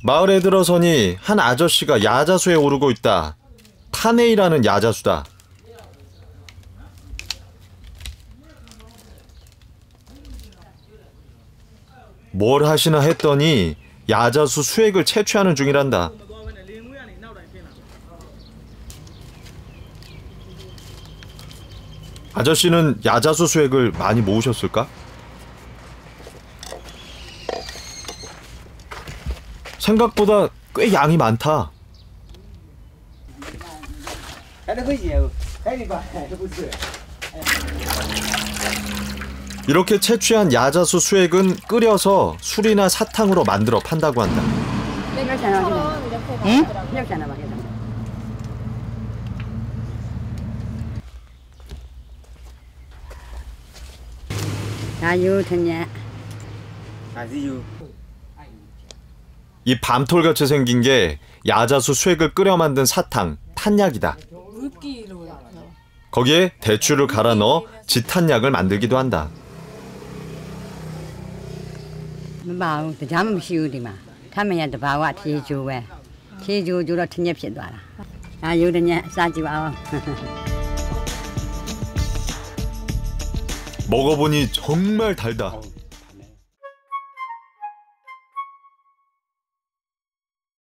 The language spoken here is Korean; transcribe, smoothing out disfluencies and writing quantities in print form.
마을에 들어서니 한 아저씨가 야자수에 오르고 있다. 타네이라는 야자수다. 뭘 하시나 했더니 야자수 수액을 채취하는 중이란다. 아저씨는 야자수 수액을 많이 모으셨을까? 생각보다 꽤 양이 많다. 이렇게 채취한 야자수 수액은 끓여서 술이나 사탕으로 만들어 판다고 한다. 이 밤톨같이 생긴 게 야자수 수액을 끓여 만든 사탕, 탄약이다. 거기에 대추를 갈아 넣어 지탄약을 만들기도 한다. 먹어보니 정말 달다.